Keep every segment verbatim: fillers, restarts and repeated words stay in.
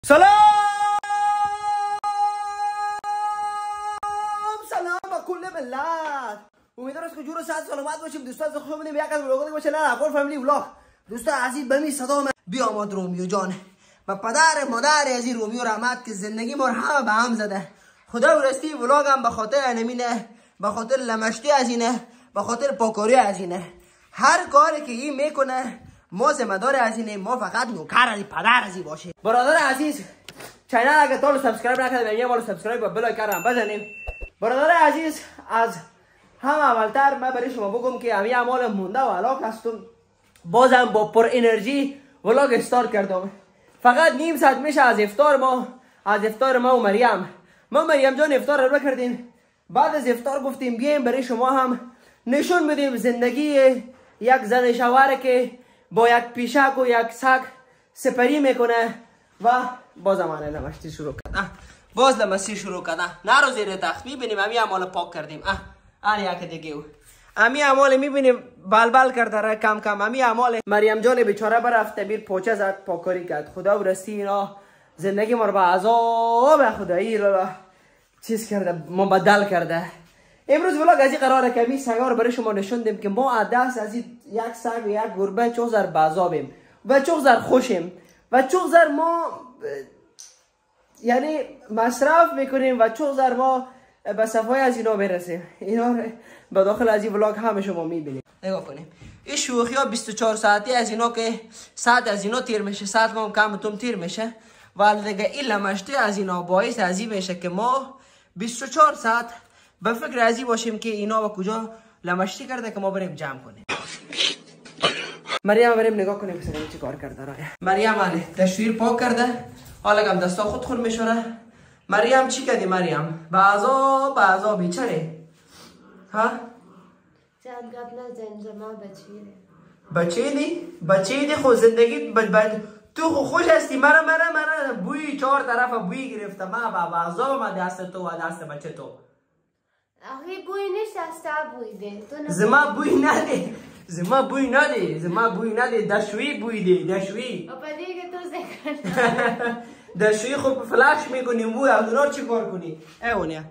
سلام سلام با کل ملت. امیدوارم که جور و صحت سلامت باشیم. دوستان خوش اومدیم یک از ولاگ‌های باشه نه اخبار فامیلی ولاگ. دوستان عزیز بمی صدا من بیامد رومیو جان و پدر مادر عزیز رومیو رحمت که زندگی ما همه به هم زده. خدا ورستی ولاگم به خاطر نمینه، به خاطر لمشتی از اینه، به خاطر پاکاری از اینه. هر کاری که این میکنه ما ذمه‌دار از اینه، ما فقط نوکر از پدر ازی باشه. برادر عزیز چینل اگه تا سابسکرایب نکردید یه بار سابسکرایب و بل آیکون بزنید. برادر عزیز از همه اولتر من برای شما بگم که همین اعمال مونده و هلاک هستم. بازم با پر انرژی ولاگ استارت کردم. فقط نیم ساعت میشه از افطار ما از افطار ما و مریم ما مریم جان افطار رو کردیم. بعد از افطار گفتیم بیایم برای شما هم نشون بدیم زندگی یک زن شوهر که با یک پیشک و یک سگ سپری میکنه و باز زمانه لمشتی شروع کرد. باز لمشتی شروع کرد. نرو زیر تخت. میبینیم همین اعمال پاک کردیم. اه آن یک دیگه او همین اعمال میبینیم بلبل کرده را کم کم. همین اعمال مریم جان بیچاره برفت بیر پوچه زد پاکاری کرد. خدا ورستی اینا زندگی ما رو به عذاب خدایی رو چیز کرده مبدل کرده. امروز ولاگ از این قراره که می سگا رو برای شما نشون دیم که ما از دست از یک سگ و یک گربه چوزر بازابیم و چوزر خوشیم و چوزر ما یعنی مصرف میکنیم و چوزر ما به صفای از اینا برسیم. اینا به داخل از این ولاگ همه شما میبینیم. نگاه کنیم این شوخی ها بیست و چهار ساعتی از اینا که ساعت از اینا تیر میشه، ساعت ما کم توم تیر میشه و دیگه این لمشتی از اینا باعث از این میشه که ما بیست و چهار ساعت به فکر ازی باشیم که اینا با کجا لمشتی کرده که ما بریم جمع کنیم. مریم بریم نگاه کنیم که چی کار کرده راه. مریم علی تشویر پاک کرده. حالا هم دستا خود خود میشوره. مریم چی کردی مریم؟ بعضا بعضا بیچاره ها؟ زن گپ نزن زمان بچیه بچه دی؟ بچه دی خود زندگی بد بد تو خو خوش هستی. مرا مرا مرا بوی چهار طرف بوی گرفته. ما با بعضا ما دست تو و دست بچه تو. آخی بوی نیست از تا بوی ده زما بوی نده زما بوی نده زما بوی نده دشوی بوی ده دشوی اپا دیگه تو زکر دشوی خوب فلاش میکنیم بوی از اونا چی کار کنی اونیا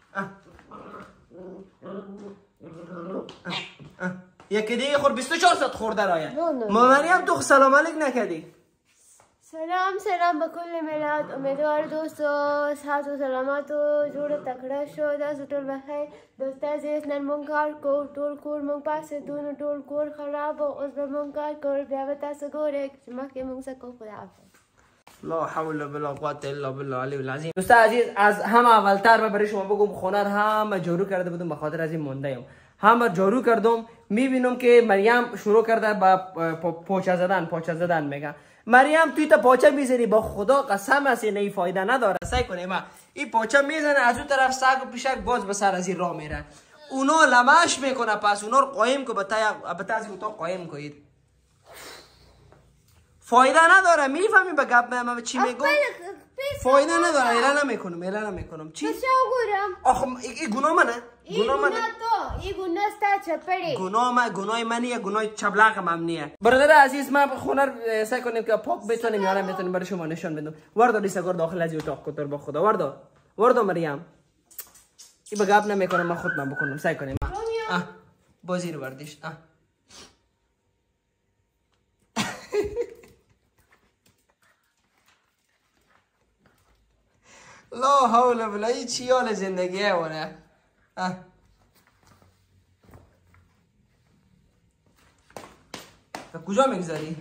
یکی دیگه خور بیست و چهار ساعت خورده رایه. ما مریم تو سلام علیک نکردی. سلام سلام به کل ملت. امیدوار دوست و صحت و سلامت و جور تکړه شو. داسې ټول بخیر. دوست عزیز نن مونږ کار کوو. ټول کور مونږ پاڅېدو نو ټول کور خراب و. اوس به مونږ کار کوو. بیا به تاسو ګورئ چې مخکې مونږ څه کوو. خداحافظ. لا حول ولا قوة الا بالله العلی العظیم. دوست عزیز از همه اولتر من برای شما بگم خونه همه جارو کرده بودم به خاطر از این مونده ام. همه جارو کردم میبینم که مریم شروع کرده با پوچه زدن پوچه زدن میگه. مریم توی تا پاچه میزنی با خدا قسم است این فایده نداره. سعی کنیم ما این پاچه میزنه از اون طرف سگ و پیشک باز به سر از این راه میره. اونا لمش میکنه پس اونا رو قایم کو بتا بتا از اتاق قایم کنید. فایده نداره. میفهمی به گپ من چی میگم؟ فایده نداره. اعلان نمیکنم اعلان نمیکنم. چی؟ چه وګورم؟ آخه این گناه منه. گناه منه. تو این گناه ستا چپړې. گناه ما گناه منیه گناه چبلق ممنیه. برادر عزیز ما خونه سعی کنیم که پاک بتونیم یا نمیتونیم برای شما نشون بدم. وردو لیسا داخل از اتاق کتر با خدا وردو وردو مریم این به گپ نمیکنم. من خودم بکنم. سعی کنیم اه بازی رو بردیش اه لا حول ولا این چی حال زندگیه ونه اه تا کجا میگذاری؟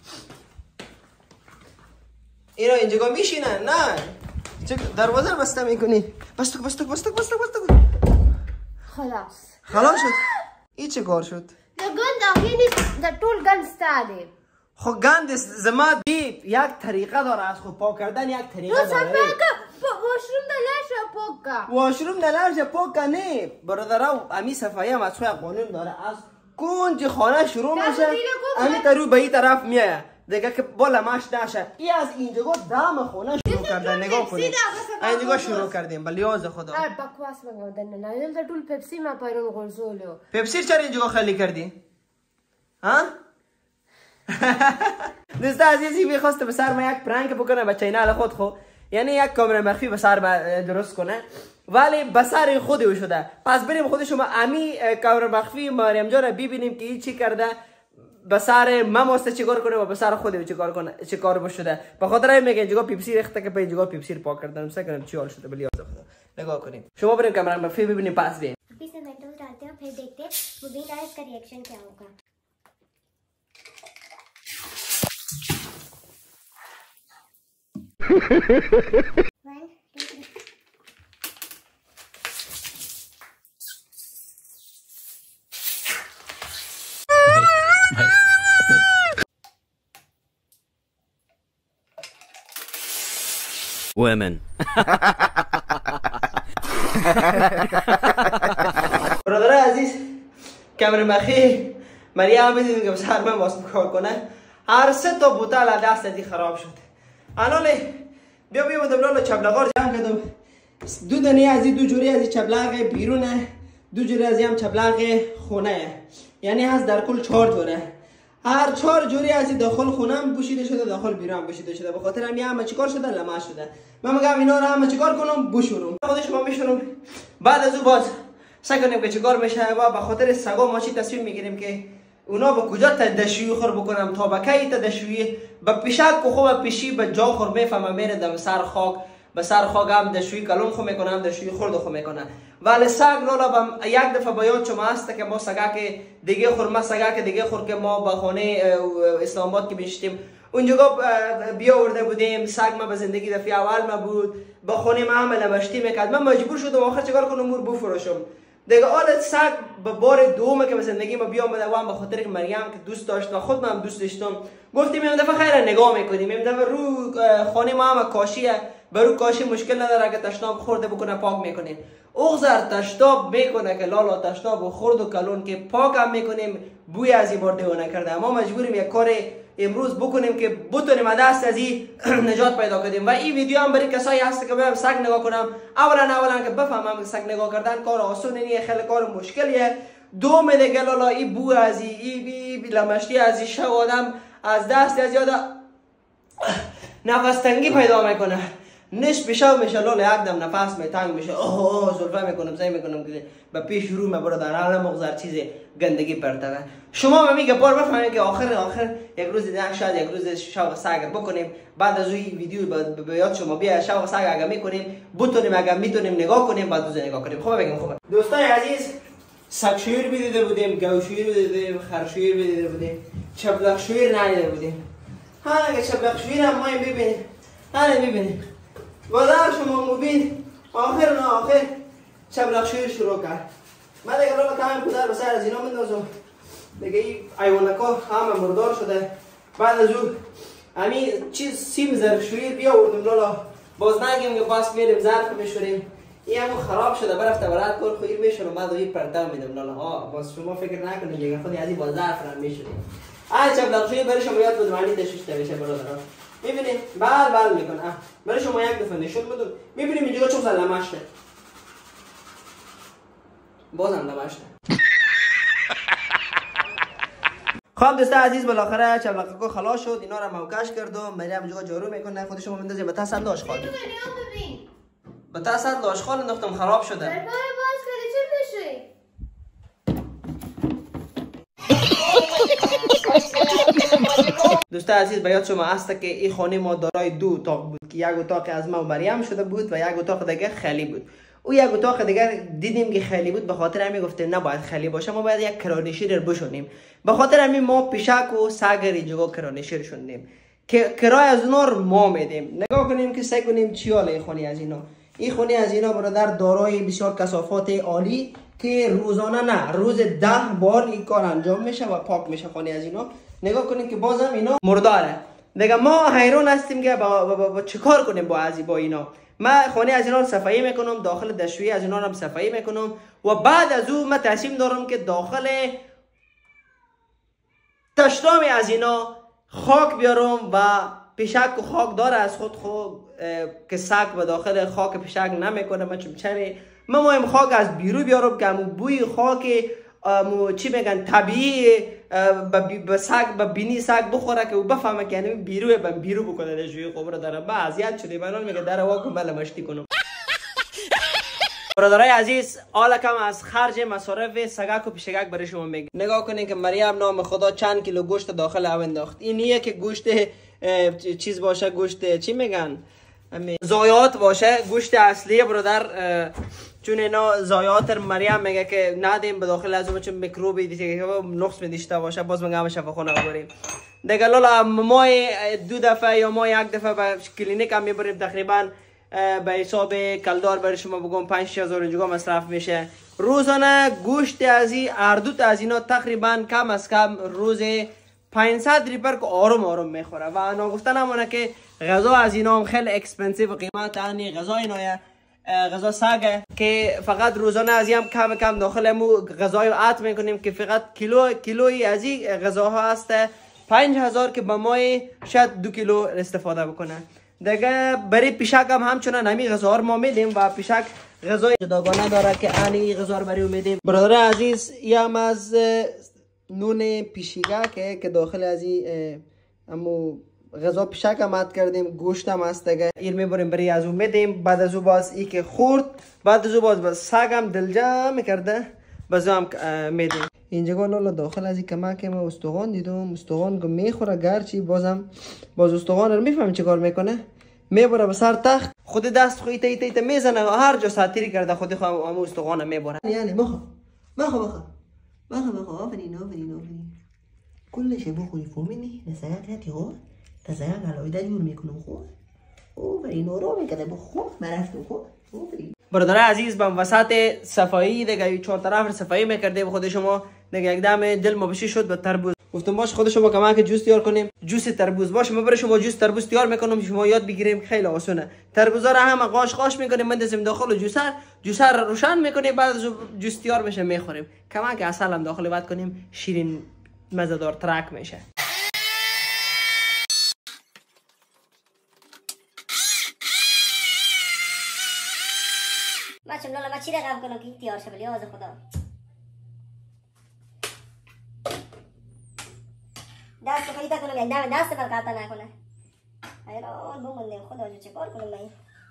اینا اینجا میشینن نه چه دروازه رو بسته میکنی؟ بستک بستک بستک بستک بستک خلاص خلاص شد. این چه کار شد؟ د ګند اخی نیست د ټول ګند ستا دی. خب گند زما دی یک طریقه داره از خود پاک کردن یک طریقه داره. واشروم دلش پاک کا واشروم دلش پاک کا نه برادرها امی صفایی هم از قانون داره. از کنج خانه شروع میشه امی ترو به این طرف میایه دیگه که بالا ماش نشه. این از اینجا دم خونه شروع کردن. نگاه کنید اینجا شروع کردیم بلیاز خدا. ار بکواس مګو دنه نه دلته ټول پپسی ما پرون غرزولو. پپسی چرا اینجا خالی کردی؟ ها؟ دوستا عزیزی میخواست به سر ما یک پرانک بکنه به چینل خود خو، یعنی یک کامera مخفی به سر ما درست کنه، ولی به سر خودی شده. پس بریم خود شما امی کامera مخفی مریم جان ببینیم که این چی کرده، به سر ما ماست چیکار کنه و به سر خودی چیکار کنه، چیکار بشده. به خاطر این میگه اینجا پیپسی ریخته که به اینجا پیپسی پاک کردم، سعی کنم چی حال شده بلی خدا. نگاه کنیم. شما بریم کامera مخفی ببینیم پس ببین. अभी से मेंटोस डालते हैं, फिर देखते हैं मुबीन आया इसका रिएक्शन क्या होगा. One, two, three. Women. برادر عزیز کامera مخفی مریم میدونیم که بسر من واسه کار کنه، هر سه تا بوتل دست ازی خراب شد. الان بیا بیا دبلال چبلغار جمع کردم، دو دنی ازی دو جوری ازی چبلغ بیرونه، دو جوری ازی هم چبلغ خونه، یعنی هست در کل چهار جوره. هر چهار جوری ازی داخل خونم بوشیده شده، داخل بیرون بوشیده شده. به خاطر همین همه چیکار شده لمه شده. من میگم اینا رو همه چیکار کنم بشورم، خود شما میشورم. بعد از اون باز سعی کنیم که چیکار میشه و به خاطر سگا ما چی تصمیم میگیریم که اونا به کجا تدشویی خور بکنم تا به کی تدشویی به پیشک و خوب پیشی به جا خور میفهمم میره دم سر خاک، به سر خاک هم دشویی کلون خو میکنم، دشویی خورد خو میکنه. ولی سگ لالا بم یک دفعه بیاد شما هست که ما سگا که دیگه خور، ما سگا که دیگه خور که ما به خانه اسلام آباد که بیشتیم اونجا بیا آورده بودیم، سگ ما به زندگی دفعه اول ما بود، با خانه ما هم لمشتی میکرد. من مجبور شدم آخر چیکار کنم مور بفروشم دیگه. آل سگ به بار دومه که به زندگی ما بیام بده و هم به خاطر که مریم که دوست داشت و خود من هم دوست داشتم گفتیم این دفعه خیره نگاه میکنیم، این دفعه رو خانه ما هم کاشیه، برو کاشی مشکل نداره که تشناب خورده بکنه پاک میکنیم. اغزر تشناب میکنه که لالا تشناب خورد و کلون که پاک هم میکنیم، بوی از این بار دیو نکرده. ما مجبوریم یک کار امروز بکنیم که بتونیم دست از این نجات پیدا کنیم. و این ویدیو هم برای کسایی هست که بیام سگ نگاه کنم، اولا اولا که بفهمم که سگ نگاه کردن کار آسون نیه، خیلی کار مشکلیه. دوم دیگه لالا این بو از این این لمشتی از این شو آدم از دست از یاد نفس تنگی پیدا میکنه، نش بشو میشه لالا یک دم نفس می تنگ میشه، اوه اوه زلفه میکنم سعی میکنم که به پیش رو مبرو در حال مغزر چیز گندگی پرتاوه. شما به میگه بار بفهمید که آخر آخر یک روز دیگه شاید یک روز شوق سگ بکنیم، بعد از این ویدیو به یاد شما بیا شوق سگ اگه میکنیم بتونیم اگه میتونیم نگاه کنیم بعد روز نگاه کنیم. خوبه بگیم خوبه دوستای عزیز، سگ شویر بدیده بودیم، گاو شویر بدیده، خر شویر بدیده بودیم، چبلق شویر ندیده بودیم. حالا اگه چبلق شویر هم ما ببینیم، حالا ببینیم بازار شما مبین آخر نه آخر چبلق شویر شروع کرد. من دیگه لالا کامل پدر به سر از اینا مندازم دیگه. این ایوانکا همه مردار شده. بعد از اون همین چیز سیم ظرف شویر بیا آوردیم لالا، باز نگیم که باز میریم ظرف میشوریم. این همون خراب شده برفته برات کار خویر میشورم، بعد این پرتم میدم لالا. ها باز شما فکر نکنید دیگه خودی از این باز ظرف را میشوریم. آ چبلق شویر برای شما یاد بدم علی دششته میشه برادر. میبینید بال بال میکنه. برای شما یک دفعه نشون بدم. میبینیم اینجا چون لمشته، بازم لمشته. خب دوستا عزیز بالاخره چبلقکو خلاص شد، اینا رو موکش کردم. مریم جوگا جارو میکنه، خود شما میندازید به تصل آشغال. به تصل آشغال انداختم خراب شده. باز کردی چی میشه؟ دوستا عزیز به یاد شما هست که این خانه ما دارای دو اتاق بود که یک اتاق از ما و مریم شده بود و یک اتاق دیگه خالی بود. او یک اتاق دیگه دیدیم که خالی بود، به خاطر همین گفتیم نباید خالی باشه، ما باید یک کرانشیر بشونیم. به خاطر همین ما پیشک و سگ اینجا کرانشیر شوندیم که کرای از اونا رو ما میدیم. نگاه کنیم که سعی کنیم چی حال این خانه از اینا. این خانه از اینا برادر دارای بسیار کثافات عالی که روزانه نه روز ده بار این کار انجام میشه و پاک میشه خانه از اینا. نگاه کنیم که بازم اینا مرداره دیگه. ما حیران هستیم که با, با, با, با چه کار کنیم با ازی با اینا. من خانه از اینا رو صفایی میکنم، داخل دشویی از اینا رو صفایی میکنم و بعد از اون من تصمیم دارم که داخل تشنام از اینا خاک بیارم و پیشک و خاک داره از خود خود که سگ به داخل خاک پیشک نمیکنه. من چمچره من مهم خاک از بیرون بیارم که همون بوی خاک چی میگن طبیعی به سگ به بینی سگ بخوره که او بفهمه که یعنی بیروه بم بیرو بکنه در جوی خب برادر با اذیت شدی منال میگه در واکو بله مشتی کنم. برادرای عزیز حالا کم از خرج مصارف سگک و پیشگک برای شما میگم. نگاه کنین که مریم نام خدا چند کیلو گوشت داخل او انداخت. این نیه که گوشت چیز باشه، گوشت چی میگن زایات باشه، گوشت اصلی برادر، چون اینا زایات مریم میگه که ندیم به داخل از اون چون میکروبی دیگه که نقص میدیشته باشه، باز میگم شفاخانه ببریم دیگه. لالا ما دو دفعه یا ما یک دفعه به کلینیک هم میبریم، تقریبا به حساب کلدار برای شما بگم پنج هزار اینجا مصرف میشه روزانه. گوشت از این هر دو تا از اینا تقریبا کم از کم روز پانصد ریپر که آروم آروم میخوره و نگفتن همونه که غذا از اینا هم خیلی اکسپنسیو قیمت یعنی غذا اینا غذا سگه که فقط روزانه از این هم کم کم داخل مو غذای عط میکنیم که فقط کیلو کیلویی از این غذاها هست پنج هزار که به مای شاید دو کیلو استفاده بکنه دیگه. برای پیشک هم همچنان همین غذا رو ما میدیم و پیشک غذای جداگانه داره که آنی غذا رو برای میدیم. برادر عزیز این هم از نون پیشگک که داخل از این امو غذا پیشک هم عد کردیم، گوشت هم هست دیگه. این میبریم برای از اون میدیم. بعد از اون باز ای که خورد بعد از اون باز باز سگ هم دلجا میکرده باز هم میدیم. اینجا لالا داخل از این کمک ما استخوان دیدم، استخوان که میخوره گرچی بازم باز استخوان رو میفهم چه کار میکنه، میبره به سر تخت خود دست خود ایت ایت ایت میزنه هر جا ساتیری کرده خودی خود هم استخوان میبره. یعنی بخو بخو بخو بخو بخو آفرین آفرین آفرین کلش بخوری فهمیدی؟ نسایت هاتی خود تسایق علایده جور میکنم خود آفرین آرام میکنه بخو مرفتم خود آفرین. برادر عزیز بم وسط صفایی دیگه چهار طرف صفایی میکرده به خود شما دیگه یک دم دل مبشی شد به تربوز. گفتم باش خود شما کمک جوس تیار کنیم، جوس تربوز باش ما برای شما جوس تربوز تیار میکنم شما یاد بگیریم خیلی آسونه. تربوزا رو هم قاش قاش میکنیم مندازیم داخل جوسر، جوسر رو روشن میکنیم بعد از جوس تیار میشه میخوریم. کمک عسل هم داخل وقت کنیم شیرین مزه‌دار ترک میشه. بچه لالا من چی رقم کنم که این تیار شه بلی آز خدا دست خیلی کنم یعنی دم دست پر قطع نکنه ایران بمونده خدا جو چه کار کنم من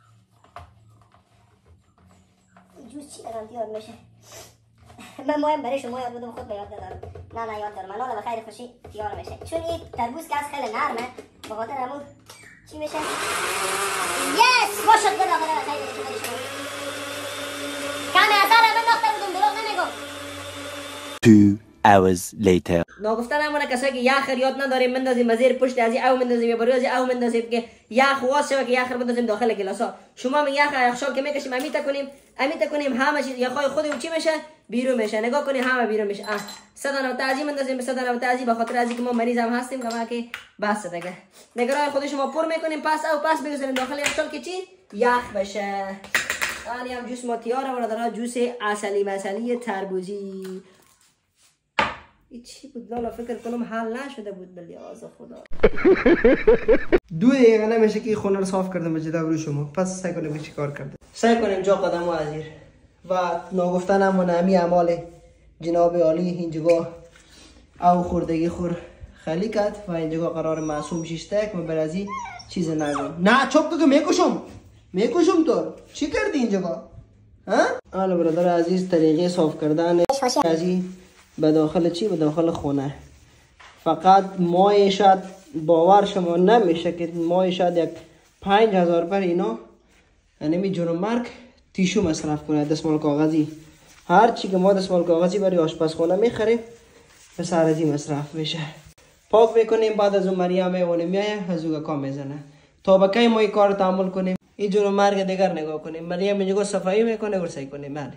این جوز چی رقم تیار میشه من مایم برای شما یاد بودم خود به یاد ندارم. نه نه یاد دارم من لالا به خیر خوشی تیار میشه چون این تربوز که از خیلی نرمه به خاطر همون چی میشه یس باشد گدا خدا به خیر خوشی برای شما کمی اثر من ناخته بودم دروغ نمیگم. Two hours later. ناگفتن همونه کسایی که یخ یاد نداریم مندازیم وزیر پشت از او مندازیم یا بروز او مندازیم که یخ واس شوه که یخ رو بندازیم داخل گلاسا. شما من یخ یخشاب که میکشیم امیتا کنیم امیتا کنیم همه چیز یخای خودمون چی میشه بیرون میشه. نگاه کنیم همه بیرون میشه. اه صد و تعظیم مندازیم به صد و تعظیم به خاطر از اینکه ما مریض هم هستیم کما که بس دیگه نگران خود شما پر میکنیم پس او پس بگذاریم داخل یخشاب که چی یخ بشه. آنی هم جوس ما تیاره برادرها جوس عسلی مسلی تربوزی. این چی بود لالا فکر کنم حل نشده بود بلی آز خدا. دو دقیقه نمیشه که خونه رو صاف کردم جدا برای شما پس سعی کنیم چی کار کرده سعی کنیم جا قدم و عزیر و ناگفتن هم نمی اعمال جناب عالی اینجا او خوردگی خور خالی کرد و اینجا قرار معصوم شیشته که من برازی چیز نگم نه چوب تو که میکشم میکشم تو چی کردی اینجا ها؟ حالا برادر عزیز طریقه صاف کردن ازی به داخل چی به داخل خونه فقط مای شاید باور شما نمیشه که مای شاید یک پنج هزار پر اینا یعنی می جون مرگ تیشو مصرف کنه دستمال کاغذی هر چی که ما دستمال کاغذی برای آشپزخانه میخریم به سر ازی مصرف میشه. پاک میکنیم بعد از اون مریم اون میایه از اون کام میزنه تا بکی ما این کار تعامل کنیم این جون مرگ دیگر نگاه کنیم مریم اینجا صفایی میکنه و سعی کنیم بله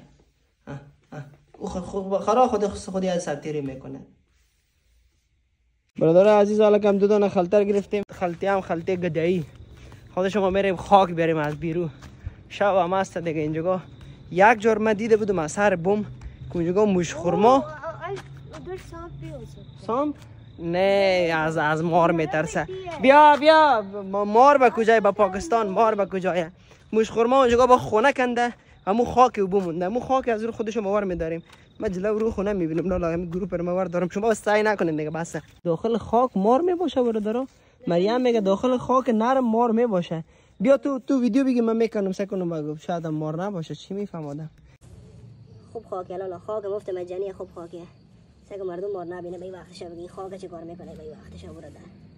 خود خرا خود خودی از سرتیری میکنه. برادر عزیز حالا کم دو دانه خلطه گرفتیم خلطه هم خلطه گدایی خود شما میریم خاک بیاریم از بیرو شب هم هست دیگه اینجا یک جور من دیده بودم از سر بوم که اینجا موش خورما سامپ نه از از مار میترسه بیا بیا مار به کجای با پاکستان مار به کجای موش خورما اونجا با خونه کنده همون خاک و بمونده، همون خاک از رو خودش ما ور میداریم. ما جلو رو خونه میبینم نه لاغم گروه پر ما ور دارم. شما سعی نکنین دیگه بس. داخل خاک مار میباشه برادرها. مریم میگه داخل خاک نرم مار میباشه. بیا تو تو ویدیو بگی من میکنم سکنم بگو شاید مار نباشه. چی میفهمادم؟ خوب خاکه لالا، خاک مفت مجانی خوب خاکه. سگ مردم مار نبینه به وقتش بگی خاک چه کار میکنه به وقتش برادر.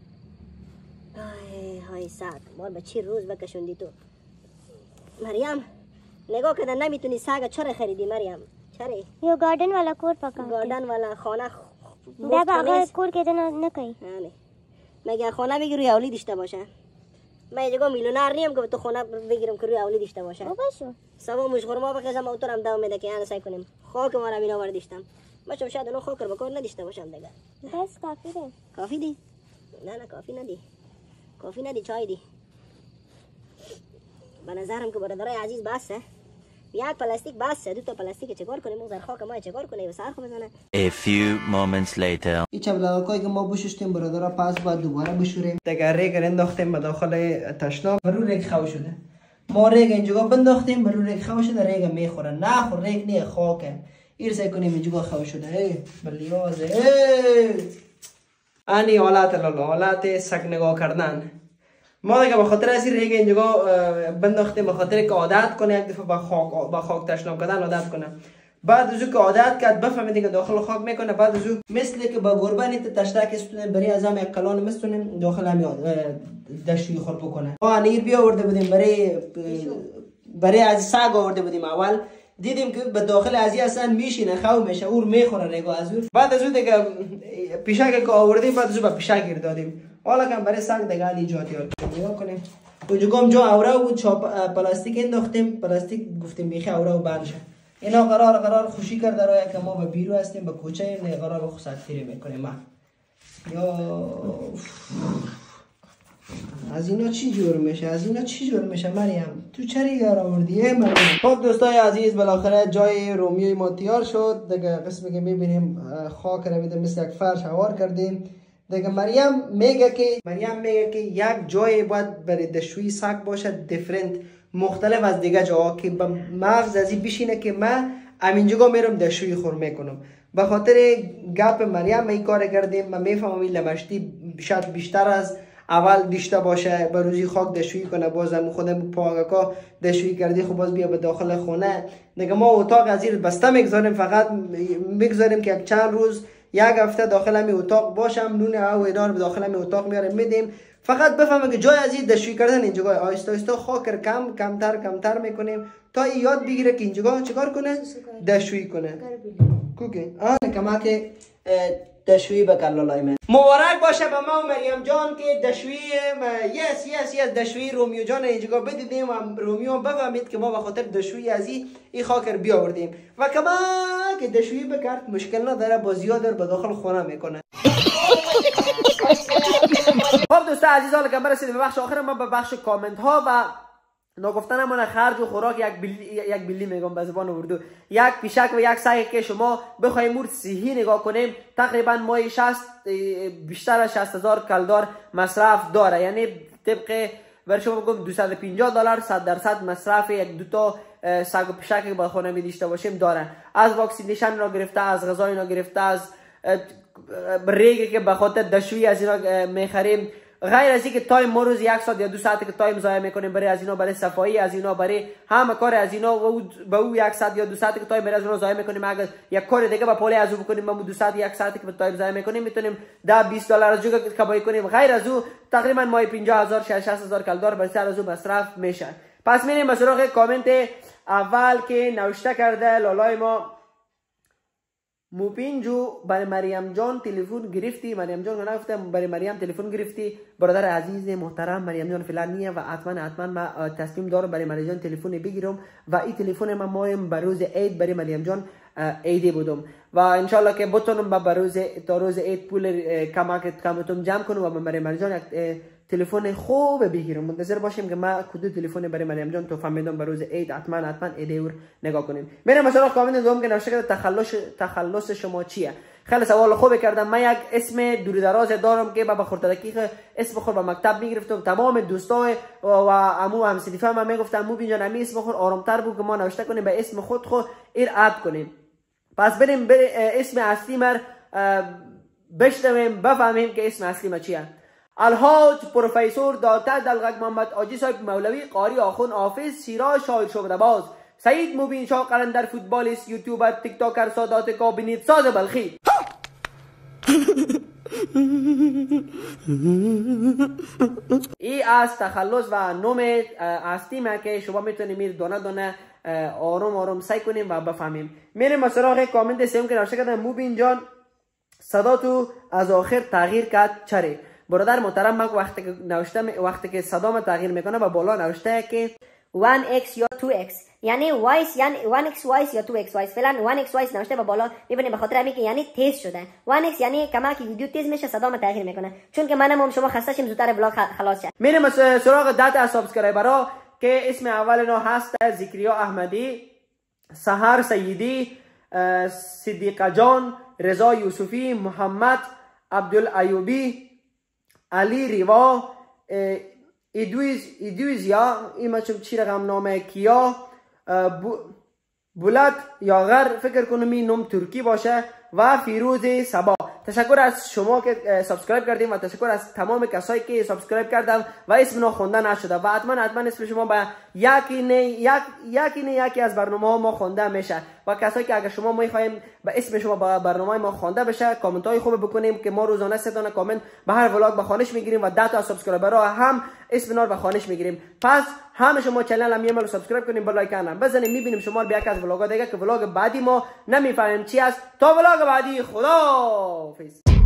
های های سگ مار به چی روز بکشوندی تو؟ مریم نگاه کده نمیتونی سگ چرا خریدی مریم؟ چرا؟ यो गार्डन वाला कोर पका گاردن والا خانه دابا اگر कोर के ना न कहीं نه مگه خانه بگیری اولی داشته باشه؟ من اینجا میلیونر نیم که تو خانه بگیرم که روی اولی داشته باشه. باشو سبا مشغول ما بخیزم اوترم داو میده که انا سعی کنیم خاک ما را مینا وردیشتم. بچم شاید اونو خاک رو بکار نداشته باشم دیگه. بس کافی ده. کافی دی؟ نه نه کافی ندی. کافی ندی چای دی. به نظرم که برادرای عزیز بسه. یک پلاستیک بسه، دو تا پلاستیک چیکار کنیم؟ اون خاک ما چیکار کنه؟ و سر خو بزنه. A few moments later. این چبلاکایی که ما بشوشتیم برادرها پس بعد دوباره بشوریم. دیگه ریگ انداختیم به داخل تشناب. برو ریگ خو شده. ما ریگ اینجا بنداختیم برو ریگ خو شده ریگ میخوره. نه خور ریگ نه خاکه. ایرسه کنیم اینجا خو شده. ای بلیازه. ای انی حالت لالا حالت سگ نگاه کردن. ما دیگه به خاطر از ریگ اینجا بنداختیم به خاطر که عادت کنه یک دفعه با خاک با خاک تشناب کردن عادت کنه. بعد از که عادت کرد بفهمید که داخل خاک میکنه. بعد از مثل که با گربه تشتک استونه برای از هم یک کلان مستونیم داخل هم دشوی خور بکنه. ما نیر بیا آورده بودیم برای برای از سگ آورده بودیم اول دیدیم که به داخل ازی اصلا میشینه خو میشه اور میخوره ریگو از اور. بعد از اون دیگه پیشک که آوردیم بعد از اون به پیشک گیر دادیم. حالا که برای سگ دیگه ایجاد یاد کنیم. اونجا گم جو اورا بود چاپ پلاستیک انداختیم پلاستیک گفتیم بیخی اورا و بند شه. اینا قرار قرار خوشی کرده راه که ما به بیرو هستیم به کوچه نه قرار به خصوصی میکنیم. ما یا از اینا چی جور میشه؟ از اینا چی جور میشه مریم؟ تو چری یار آوردی مریم؟ خب دوستای عزیز بالاخره جای رومیوی ما تیار شد. دیگه قسمی که میبینیم خاک رو میده مثل یک فرش هوار کردیم. دیگه مریم میگه که مریم میگه که یک جای باید برای دشوی سگ باشه دیفرنت مختلف از دیگه جاها که به مغز ازی بشینه که من همینجا میرم دشوی خور میکنم. به خاطر گپ مریم این کار کردیم. من میفهمم این لمشتی شاید بیشتر از اول دیشته باشه به روزی خاک دشویی کنه. بازم خودم پاگکا دشویی کردی خب باز بیا به داخل خونه. دیگه ما اتاق از این بسته میگذاریم فقط میگذاریم که یک چند روز یک هفته داخل همی اتاق باشم نون او اینا رو به داخل همی اتاق میاریم میدیم فقط بفهمه که جای از این دشویی کردن اینجا آیستا آیستا خاک کم کمتر کمتر میکنیم تا این یاد بگیره که اینجا چیکار کنه دشویی کنه. کوکی آن کمک دشویی بکن لالای من. مبارک باشه به ما و مریم جان که دشویی یس یس یس دشویی رومیو جان اینجا بدیدیم و رومیو بفهمید که ما به خاطر دشویی از این خاک رو بیاوردیم و کما که دشویی بکرد مشکل نداره بازی ها در به داخل خونه میکنه. خب دوستان عزیزان که برسید به بخش آخر ما به بخش کامنت ها و نگفتن من خرج و خوراک یک بلی یک بلی میگم به زبان اردو یک پیشک و یک سگ که شما بخوایم مورد صحی نگاه کنیم تقریبا ماهی شصت بیشتر از شصت هزار کلدار مصرف داره. یعنی طبق بر شما بگم دویست و پنجاه دلار صد درصد مصرف یک دو تا سگ و پیشک که با خونه می داشته باشیم داره. از واکسینیشن را گرفته از غذا اینا گرفته از ریگی که به خاطر دشویی از اینا میخریم غیر از اینکه تایم ما روز یک ساعت یا دو ساعت که تایم ضایع میکنیم برای از اینا برای صفایی از اینا برای همه کار از اینا و به او یک ساعت یا دو ساعت که تایم برای از اون ضایع میکنیم اگر یک کار دیگه با پولی از او بکنیم ما دو ساعت یک ساعت که تایم ضایع میکنیم میتونیم ده بیست دلار از جو کمایی کنیم. غیر از او تقریبا ماهی پنجاه هزار شصت هزار کلدار بیشتر از او مصرف میشه. پس میریم به سراغ کامنت اول که نوشته کرده لالای ما موپینجو برای مریم جان تلفن گرفتی. مریم جان گفته برای مریم تلفن گرفتی. برادر عزیز محترم مریم جان فعلا نیه و حتما حتما ما تصمیم دارم برای مریم جان تلفن بگیرم و این تلفن ما مایم به روز عید برای مریم جان عیدی بودم و ان شاء الله که بتونم با روز تا روز عید پول کمک کمتون جمع کنم و برای مریم جان تلفن خوب بگیرم. منتظر باشیم که ما کدوم تلفن برای مریم جان تو فهمیدم به روز عید حتما حتما ایدور نگاه کنیم. میرم مثلا کامنت دوم که نوشته کرده تخلص تخلص شما چیه؟ خیلی سوال خوبی کردم. من یک اسم دوری دراز دارم که با بخورتدکی اسم خود به مکتب میگرفتم. تمام دوستای و عمو هم صدیفه من میگفتن مو بینجان امی اسم خود آرامتر بود که ما نوشته کنیم به اسم خود خود ایر اد کنیم. پس بریم بر اسم اصلی مر بشنویم بفهمیم که اسم اصلی ما چیه. الحاج پروفسور دکتر دلغک محمد حاجی صاحب مولوی قاری آخوند حافظ شیراز شاعر شعبده باز سعید مبین شاه قلندر فوتبالیست یوتیوبر تیک تاکر سادات کابینت ساز بلخی. ای از تخلص و نام اصلی که شما میتونیم میر دانه دانه آروم آروم سعی کنیم و بفهمیم. میریم سراغ کامنت سوم که نوشته کردن مبین جان صدا تو از آخر تغییر کرد چرا؟ برادر محترم من وقتی که نوشته وقتی که صدام تغییر میکنه و بالا نوشته که ون ایکس یا تو ایکس یعنی وایس یعنی ون ایکس وایس یا تو ایکس وایس. فعلا ون ایکس وایس نوشته و بالا میبینید به خاطر همین که یعنی تیز شده. ون ایکس یعنی کما که ویدیو تیز میشه صدام تغییر میکنه. چون که منم هم شما خسته شیم زودتر ولاگ خلاص شه. میریم سراغ داتا سابسکرایبرها که اسم اول اینا هست ذکریا احمدی، سحر سیدی، صدیقه جان، رضا یوسفی، محمد عبدالایوبی، علی ریوا، ایدویز ایدویزیا این چی رقم نامه کیا، بولت یاغر فکر کنم این نام ترکی باشه و فیروز سبا. تشکر از شما که سابسکرایب کردیم و تشکر از تمام کسایی که سابسکرایب کردم و اسم ما خونده نشده و حتما حتما اسم شما به یکی نه یک یکی نه یکی از برنامه ها ما خونده میشه و کسایی که اگر شما میخوایم به اسم شما به برنامه ما خونده بشه کامنت های خوب بکنیم که ما روزانه سه دانه کامنت به هر ولاگ به خوانش میگیریم و ده تا سابسکرایبرها هم اسم نار به خوانش میگیریم. پس همه شما چنل هم یه سابسکرایب کنیم با لایک هم بزنیم. میبینیم شما رو به یک از ولاگ‌ها دیگه که ولاگ بعدی ما نمیفهمیم چی است. تا ولاگ بعدی خداحافظ.